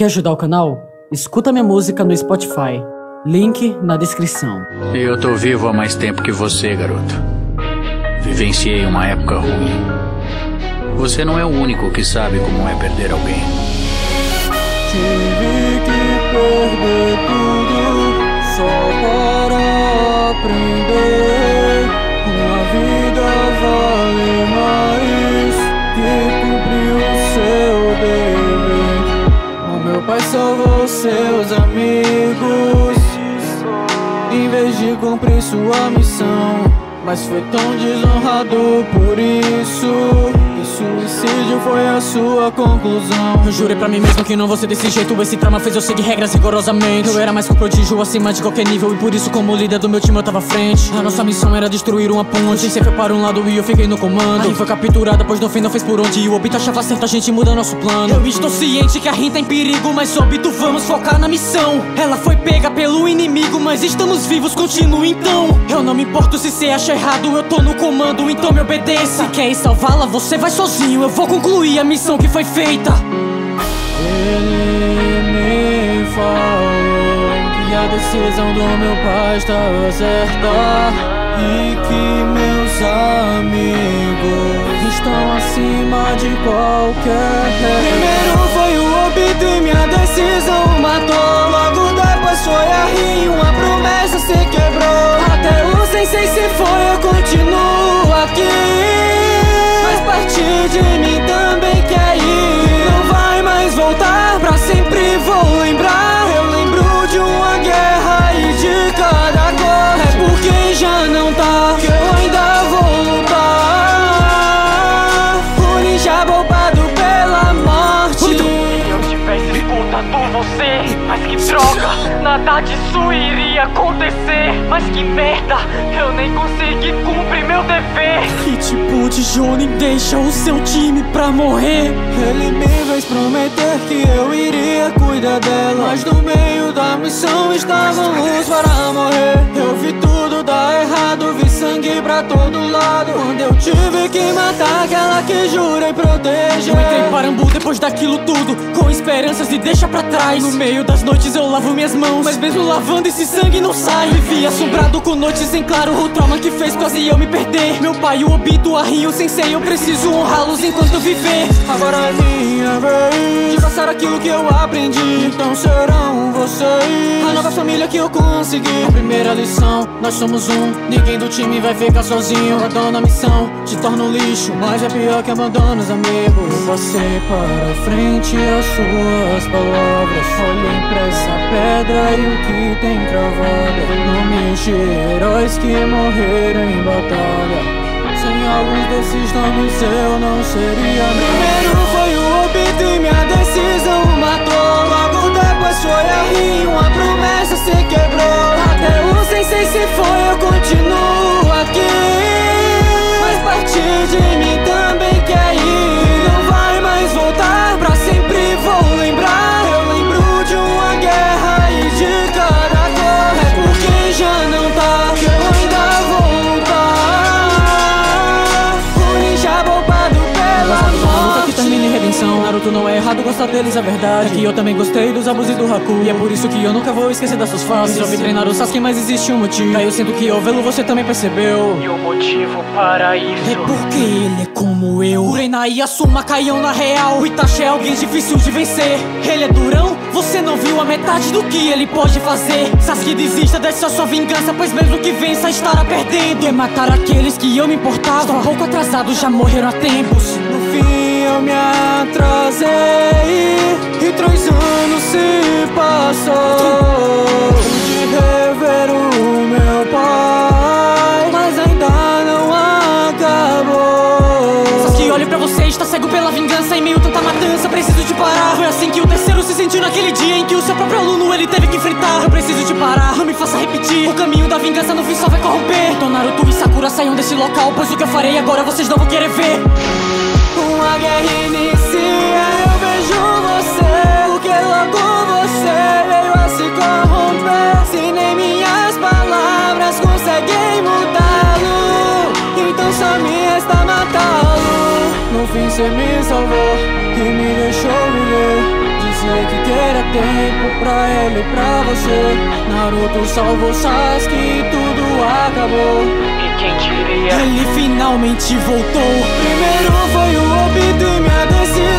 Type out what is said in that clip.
Quer ajudar o canal? Escuta minha música no Spotify. Link na descrição. Eu tô vivo há mais tempo que você, garoto. Vivenciei uma época ruim. Você não é o único que sabe como é perder alguém. Tive que perder tudo só para aprender. Uma vida vale mais que cumprir o seu dever. O meu pai salvou seus amigos em vez de cumprir sua missão, mas foi tão desonrado por isso. E suicídio foi a sua conclusão. Eu jurei pra mim mesmo que não vou ser desse jeito. Esse trauma fez eu seguir regras rigorosamente. Eu era mais que um prodígio acima de qualquer nível, e por isso como líder do meu time eu tava à frente. A nossa missão era destruir uma ponte. Você foi para um lado e eu fiquei no comando. Aí foi capturada, pois no fim não fez por onde. E o Obito achava certo, a gente muda nosso plano. Eu estou ciente que a Rin tá em perigo, mas Obito, vamos focar na missão. Ela foi pega pelo inimigo, mas estamos vivos, continue então. Eu não me importo se cê acha errado, eu tô no comando, então me obedeça. Se quer ir salvá-la, você vai sozinho, eu vou concluir a missão que foi feita. Ele me falou que a decisão do meu pai estava certa e que meus amigos estão acima de qualquer. Primeiro foi o Obito e minha decisão matou. Logo depois foi a Rin, uma promessa se quebrou. Até o Sensei se foi, eu continuo aqui. Mas partir de mim também quer ir. Não vai mais voltar, pra sempre vou lembrar. Eu lembro de uma guerra e de cada cor. É por quem já não tá que eu ainda vou lutar. O ninja poupado pela morte. Se eu tivesse escutado você, mas que droga, nada disso iria acontecer. Mas que merda, eu nem consegui cumprir meu dever. Que tipo de Jonin deixa o seu time pra morrer? Ele me fez prometer que eu iria cuidar dela, mas no meio da missão estávamos para morrer. Eu vi tudo dar errado, vi sangue pra todo lado, quando eu tive que matar aquela que jurei proteger. Eu entrei para Ambu depois daquilo tudo, com esperanças de deixar pra trás. No meio das noites eu lavo minhas mãos, mas mesmo lavando esse sangue não sai. Vivi assombrado com noites em claro, o trauma que fez quase eu me perder. Meu pai, o Obito, a Rin, o Sensei, eu preciso honrá-los enquanto viver. Agora é minha vez de passar aquilo que eu aprendi, então serão vocês a nova família que eu consegui. A primeira lição, nós somos um, ninguém do time vai ficar sozinho. Abandona a missão, te torna um lixo, mas é pior que abandona os amigos. Eu passei para frente as suas palavras, olhem pra essa pedra e o que tem cravada. Nomes de heróis que morreram em batalha. Sem alguns desses nomes eu não seria. Primeiro foi o Obito e minha decisão matou. Logo depois foi a Rin, uma promessa se quebrou. Até o Sensei se foi, eu continuo aqui. Mas partir de mim também quer ir. Não vai mais voltar, pra sempre vou lembrar. Eu lembro de uma guerra e de cada cor. É por quem já não tá que eu ainda vou lutar. Termina em redenção. Naruto não é errado gostar deles, é verdade. É que eu também gostei dos Abus e do Haku, e é por isso que eu nunca vou esquecer das suas faces. Resolvi treinar o Sasuke, mas existe um motivo. Aí eu sinto que ao vê-lo você também percebeu. E o motivo para isso é porque ele é como eu. Urena e Asuma caiam na real. O Itachi é alguém difícil de vencer. Ele é durão, você não viu a metade do que ele pode fazer. Sasuke, desista dessa sua vingança, pois mesmo que vença estará perdendo. Quer matar aqueles que eu me importava, estou um pouco atrasado, já morreram há tempos. No fim eu me atrasei e 3 anos se passou. Pude rever o meu pai, mas ainda não acabou. Sasuke, olho pra você, está cego pela vingança. Em meio a tanta matança, preciso te parar. Foi assim que o terceiro se sentiu naquele dia em que o seu próprio aluno ele teve que enfrentar. Eu preciso te parar, não me faça repetir. O caminho da vingança no fim só vai corromper. Então Naruto e Sakura saiam desse local, pois o que eu farei agora vocês não vão querer ver. Uma guerra inicia, eu vejo você, porque logo você veio a se corromper. Se nem minhas palavras conseguem mudá-lo, então só me resta matá-lo. No fim cê me salvou e me deixou viver. Dizia que queria tempo pra ela e pra você. Naruto salvou Sasuke e tudo acabou. E quem diria? Ele finalmente voltou. Primeiro foi o Obito e minha decisão.